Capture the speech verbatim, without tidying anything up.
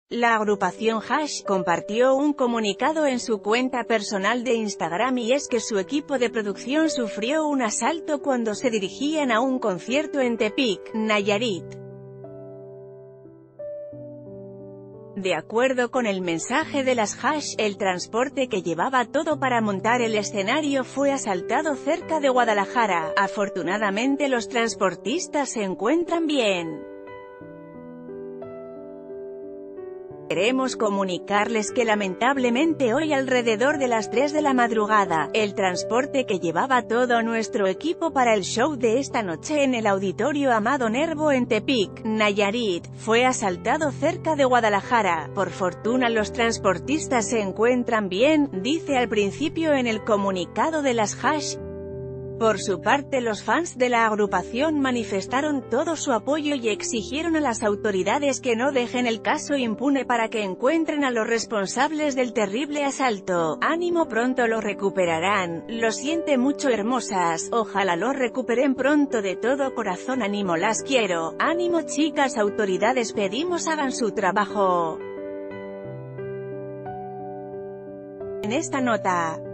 La agrupación Hash compartió un comunicado en su cuenta personal de Instagram y es que su equipo de producción sufrió un asalto cuando se dirigían a un concierto en Tepic, Nayarit. De acuerdo con el mensaje de las Hash, el transporte que llevaba todo para montar el escenario fue asaltado cerca de Guadalajara. Afortunadamente los transportistas se encuentran bien. Queremos comunicarles que lamentablemente hoy alrededor de las tres de la madrugada, el transporte que llevaba todo nuestro equipo para el show de esta noche en el Auditorio Amado Nervo en Tepic, Nayarit, fue asaltado cerca de Guadalajara. Por fortuna los transportistas se encuentran bien, dice al principio en el comunicado de las Hash. Por su parte, los fans de la agrupación manifestaron todo su apoyo y exigieron a las autoridades que no dejen el caso impune para que encuentren a los responsables del terrible asalto. Ánimo, pronto lo recuperarán. Lo siente mucho, hermosas. Ojalá lo recuperen pronto, de todo corazón. Ánimo, las quiero. Ánimo, chicas. Autoridades, pedimos hagan su trabajo. En esta nota